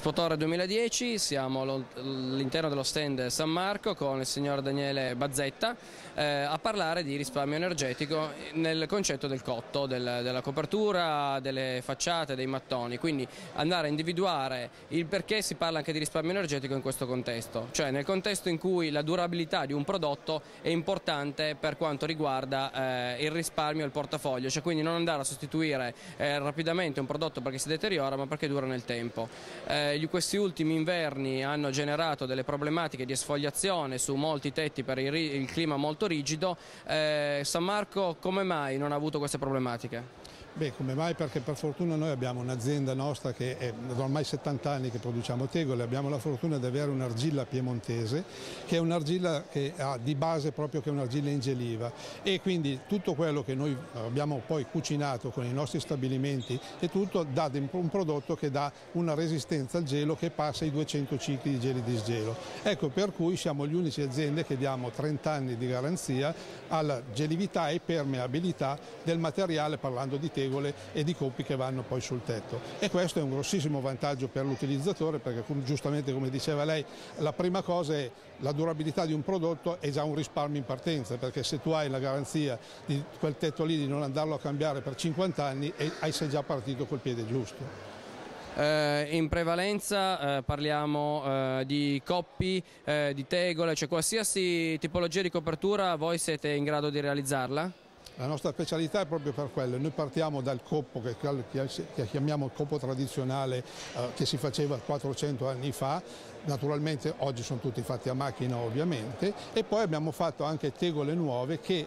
Expotore 2010, siamo all'interno dello stand San Marco con il signor Daniele Bazzetta a parlare di risparmio energetico nel concetto del cotto, della copertura, delle facciate, dei mattoni, quindi andare a individuare il perché si parla anche di risparmio energetico in questo contesto, cioè nel contesto in cui la durabilità di un prodotto è importante per quanto riguarda il risparmio e il portafoglio, cioè quindi non andare a sostituire rapidamente un prodotto perché si deteriora ma perché dura nel tempo. Questi ultimi inverni hanno generato delle problematiche di esfoliazione su molti tetti per il clima molto rigido. San Marco come mai non ha avuto queste problematiche? Beh, come mai? Perché per fortuna noi abbiamo un'azienda nostra che è da ormai 70 anni che produciamo tegole, abbiamo la fortuna di avere un'argilla piemontese che è un'argilla che ha di base proprio che è un'argilla ingeliva, e quindi tutto quello che noi abbiamo poi cucinato con i nostri stabilimenti e tutto dà un prodotto che dà una resistenza al gelo che passa i 200 cicli di geli di sgelo. Ecco per cui siamo le uniche aziende che diamo 30 anni di garanzia alla gelività e permeabilità del materiale, parlando di tegole e di coppi che vanno poi sul tetto, e questo è un grossissimo vantaggio per l'utilizzatore, perché giustamente come diceva lei, la prima cosa è la durabilità di un prodotto, è già un risparmio in partenza, perché se tu hai la garanzia di quel tetto lì di non andarlo a cambiare per 50 anni sei già partito col piede giusto. In prevalenza parliamo di coppi, di tegole, cioè qualsiasi tipologia di copertura voi siete in grado di realizzarla? La nostra specialità è proprio per quello, noi partiamo dal coppo che chiamiamo il coppo tradizionale che si faceva 400 anni fa, naturalmente oggi sono tutti fatti a macchina ovviamente, e poi abbiamo fatto anche tegole nuove che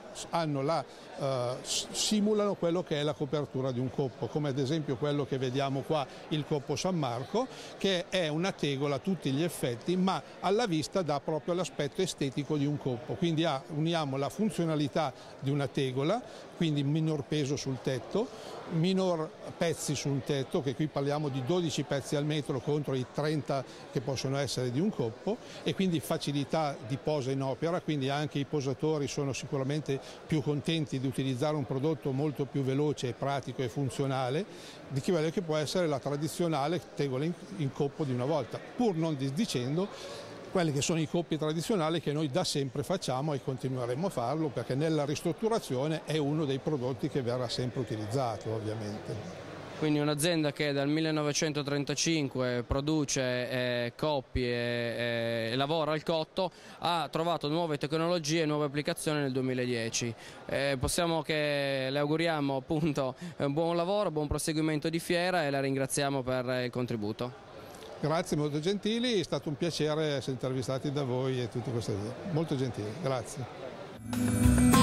simulano quello che è la copertura di un coppo, come ad esempio quello che vediamo qua, il coppo San Marco, che è una tegola a tutti gli effetti, ma alla vista dà proprio l'aspetto estetico di un coppo, quindi uniamo la funzionalità di una tegola, quindi minor peso sul tetto, minor pezzi sul tetto, che qui parliamo di 12 pezzi al metro contro i 30 che possono essere di un coppo, e quindi facilità di posa in opera, quindi anche i posatori sono sicuramente più contenti di utilizzare un prodotto molto più veloce, pratico e funzionale di quello che può essere la tradizionale tegola in coppo di una volta, pur non disdicendo quelli che sono i coppi tradizionali che noi da sempre facciamo e continueremo a farlo, perché nella ristrutturazione è uno dei prodotti che verrà sempre utilizzato ovviamente. Quindi un'azienda che dal 1935 produce coppi e lavora al cotto ha trovato nuove tecnologie e nuove applicazioni nel 2010. Possiamo che le auguriamo appunto un buon lavoro, buon proseguimento di fiera, e la ringraziamo per il contributo. Grazie, molto gentili, è stato un piacere essere intervistati da voi e tutte queste cose. Molto gentili, grazie.